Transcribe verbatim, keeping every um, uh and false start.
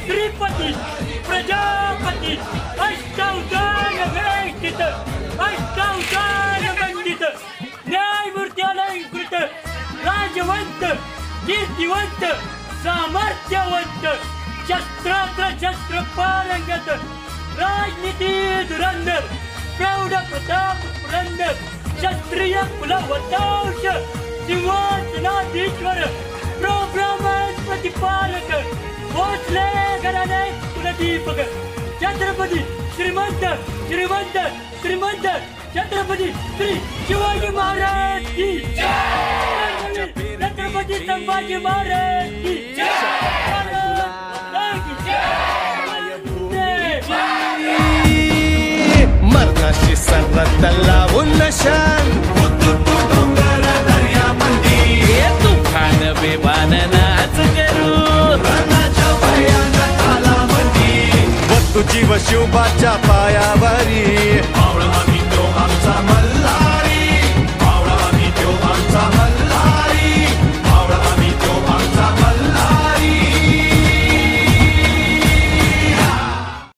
श्रीपती प्रजापती अष्टावतार वेष्टित अष्टावतार वंदित न्यायमूर्त्यालंकृत राजवंत कीर्तिवंत सामर्थ्यवंत शस्त्रास्त्र शस्त्र पारंगत राजनीती धुरंधर प्रौढ प्रताप पुरंदर क्षत्रिय कुलवंश सिंहासनाधीश्वर प्रोग्रामर प्रतिपालक भोसले घराणे कुलदीपक छत्रपती श्रीमंत श्रीमंत श्रीमंत छत्रपती श्री शिवाजी महाराज की जय छत्रपती संभाजी महाराज की जय मरणाशी सर्वात लावून नशान तुफान बेबान नाच करू बघ तुझी व शिवबाच्या पायावरी